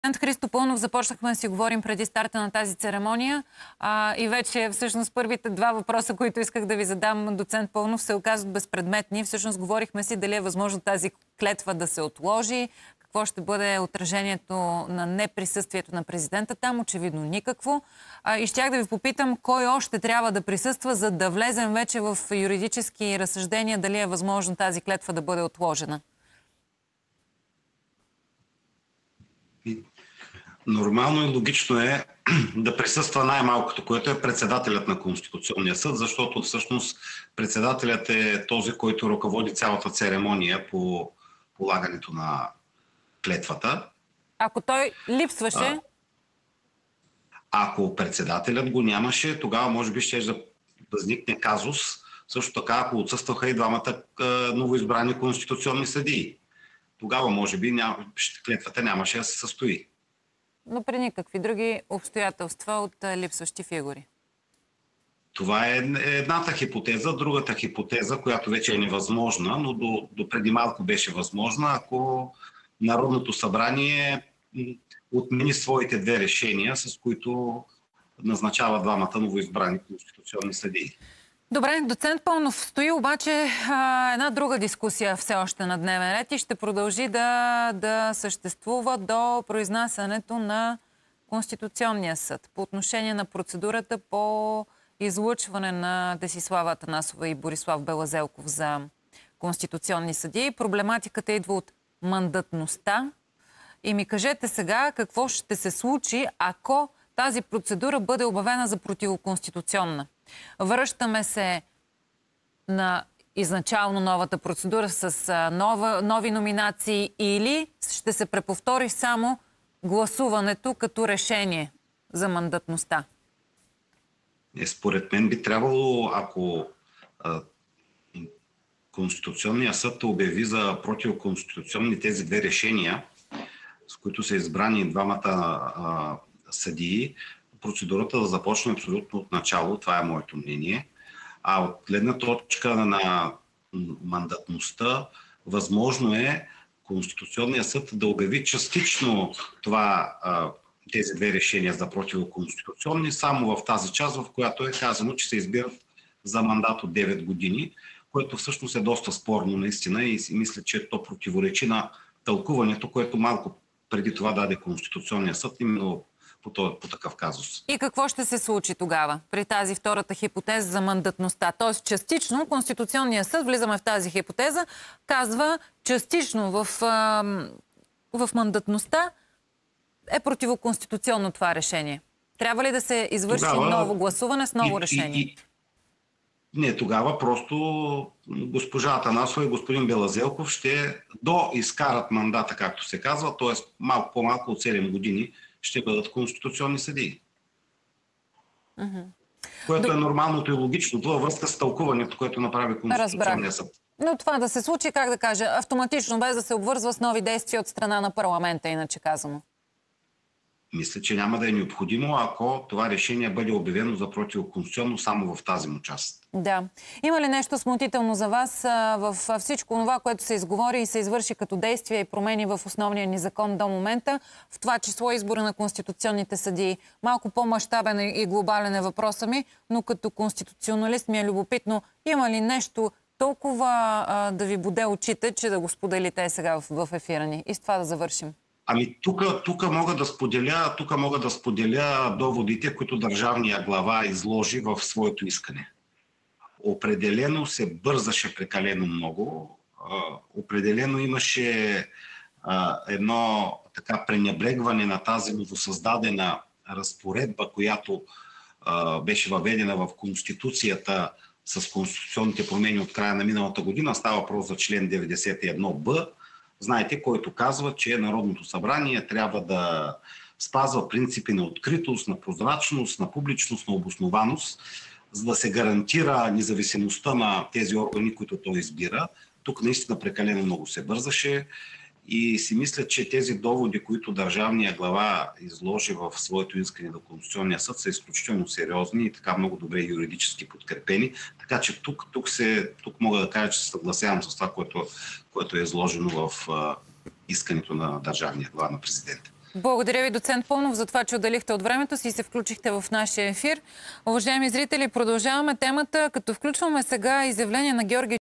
Христо Пълнов започнахме да си говорим преди старта на тази церемония и вече всъщност първите два въпроса, които исках да ви задам, доцент Пълнов, се оказват безпредметни. Всъщност говорихме си дали е възможно тази клетва да се отложи, какво ще бъде отражението на неприсъствието на президента там, очевидно никакво. И щях да ви попитам кой още трябва да присъства, за да влезем вече в юридически разсъждения дали е възможно тази клетва да бъде отложена. Нормално и логично е да присъства най-малкото, което е председателят на Конституционния съд, защото всъщност председателят е този, който ръководи цялата церемония по полагането на клетвата. Ако той липсваше? Ако председателят го нямаше, тогава може би ще да възникне казус. Също така, ако отсъстваха и двамата новоизбрани конституционни съдии. Тогава може би клетвата нямаше да се състои. Но при никакви други обстоятелства от липсващи фигури. Това е едната хипотеза. Другата хипотеза, която вече е невъзможна, но до преди малко беше възможна, ако Народното събрание отмени своите две решения, с които назначава двамата новоизбрани конституционни съдии. Добре, доцент Пълнов, стои обаче една друга дискусия все още на дневен ред и ще продължи да съществува до произнасянето на Конституционния съд по отношение на процедурата по излъчване на Десислава Атанасова и Борислав Белазелков за конституционни съдии. Проблематиката идва от мандатността. И ми кажете сега какво ще се случи, ако тази процедура бъде обявена за противоконституционна. Връщаме се на изначално новата процедура с нови номинации или ще се преповтори само гласуването като решение за мандатността? Според мен би трябвало, ако Конституционният съд обяви за противоконституционни тези две решения, с които са избрани двамата съдии, процедурата да започне абсолютно от начало, това е моето мнение. А от гледна точка на мандатността, възможно е Конституционният съд да обяви частично тези две решения за противоконституционни, само в тази част, в която е казано, че се избират за мандат от 9 години, което всъщност е доста спорно наистина и мисля, че то противоречи на тълкуването, което малко преди това даде Конституционния съд, именно по такъв казус. И какво ще се случи тогава при тази втората хипотеза за мандатността? Тоест частично Конституционния съд, влизаме в тази хипотеза, казва частично в мандатността е противоконституционно това решение. Трябва ли да се извърши ново гласуване с ново решение? Не, тогава просто госпожа Атанасова и господин Белазелков ще доизкарат мандата, както се казва, т.е. малко по-малко от 7 години ще бъдат конституционни съдии. Което е нормалното и логичното във връзка с тълкуването, което направи Конституционния съд. Но това да се случи, как да кажа, автоматично, без да се обвързва с нови действия от страна на парламента, иначе казано. Мисля, че няма да е необходимо, ако това решение бъде обявено за противоконституционно само в тази му част. Да. Има ли нещо смутително за вас в всичко това, което се изговори и се извърши като действия и промени в основния ни закон до момента, в това число избора на конституционните съдии? Малко по-мащабен и глобален е въпроса ми, но като конституционалист ми е любопитно, има ли нещо толкова да ви боде очите, че да го споделите сега в ефира ни? И с това да завършим. Ами тук мога да споделя доводите, които държавния глава изложи в своето искане. Определено се бързаше прекалено много. Определено имаше едно така пренебрегване на тази новосъздадена разпоредба, която беше въведена в Конституцията с конституционните промени от края на миналата година. Става въпрос за член 91б. Знаете, който казва, че Народното събрание трябва да спазва принципи на откритост, на прозрачност, на публичност, на обоснованост, за да се гарантира независимостта на тези органи, които той избира. Тук наистина прекалено много се бързаше и си мисля, че тези доводи, които държавния глава изложи в своето искане до Конституционния съд, са изключително сериозни и така много добре юридически подкрепени. Така че тук мога да кажа, че се съгласявам с това, което е изложено в искането на държавния глава на президента. Благодаря ви, доцент Паунов, за това, че отделихте от времето си и се включихте в нашия ефир. Уважаеми зрители, продължаваме темата, като включваме сега изявление на Георги